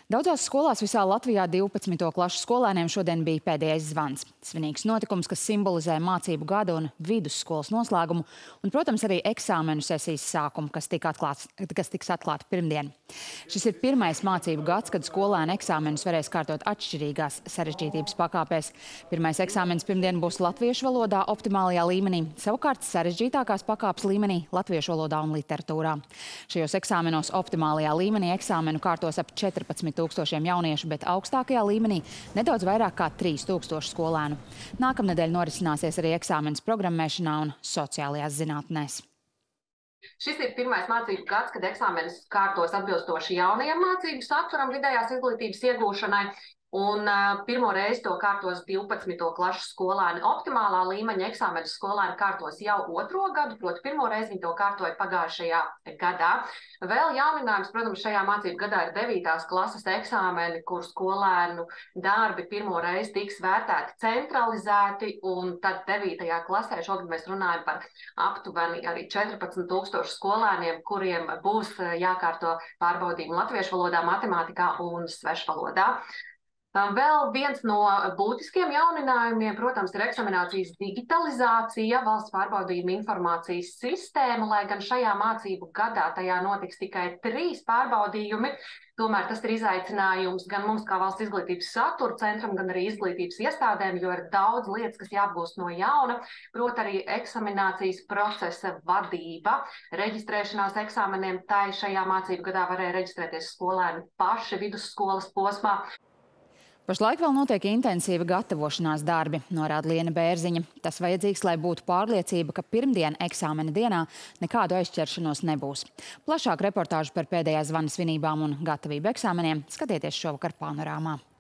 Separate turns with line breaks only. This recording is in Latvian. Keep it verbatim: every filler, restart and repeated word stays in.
Daudzās skolās visā Latvijā divpadsmito klašu skolēniem šodien bija pēdējais zvans. Svinīgs notikums, kas simbolizē mācību gadu un vidusskolas noslēgumu, un, protams, arī eksāmenu sesijas sākumu, kas, tika atklāts, kas tiks atklāta pirmdien. Šis ir pirmais mācību gads, kad skolēni eksāmenus varēs kārtot atšķirīgās sarežģītības pakāpēs. Pirmais eksāmenis pirmdien būs latviešu valodā optimālajā līmenī, savukārt sarežģītākās pakāpes līmenī latviešu valodā un literatūrā. Šajos eksāmenos optimālajā līmenī eksāmenu kārtos ap četrpadsmit tūkstošiem jauniešu, bet augstākajā līmenī nedaudz vairāk kā trīs tūkstoši skolēnu. Nākamnedēļ norisināsies arī eksāmenis programmēšanā un sociālajās zinātnēs.
Šis ir pirmais mācību gads, kad eksāmenis kārtos atbilstoši jaunajam mācību saturam vidējās izglītības iegūšanai. Un uh, pirmo reizi to kārtos divpadsmito klašu skolēni. Optimālā līmeņa eksāmenus skolēni kārtos jau otro gadu, proti pirmo reizi viņi to kārtoja pagājušajā gadā. Vēl jauninājums, protams, šajā mācību gadā ir devītās klases eksāmeni, kur skolēnu darbi pirmo reizi tiks vērtēti centralizēti, un tad devītajā klasē šogad mēs runājam par aptuveni arī četrpadsmit tūkstošu skolēniem, kuriem būs jākārto pārbaudījumi latviešu valodā, matemātikā un svešvalodā. Vēl viens no būtiskiem jauninājumiem, protams, ir eksaminācijas digitalizācija, valsts pārbaudījuma informācijas sistēma, lai gan šajā mācību gadā tajā notiks tikai trīs pārbaudījumi. Tomēr tas ir izaicinājums gan mums kā valsts izglītības satura centram, gan arī izglītības iestādēm, jo ir daudz lietas, kas jāapgūst no jauna, proti arī eksaminācijas procesa vadība. Reģistrēšanās eksāmeniem tai šajā mācību gadā varēja reģistrēties skolēni paši vidusskolas posmā.
Pašlaik vēl notiek intensīva gatavošanās darbi, norāda Liena Bērziņa. Tas vajadzīgs, lai būtu pārliecība, ka pirmdien eksāmena dienā nekādu aizķeršanos nebūs. Plašāk reportāžu par pēdējā zvana svinībām un gatavību eksāmeniem skatieties šovakar Panorāmā.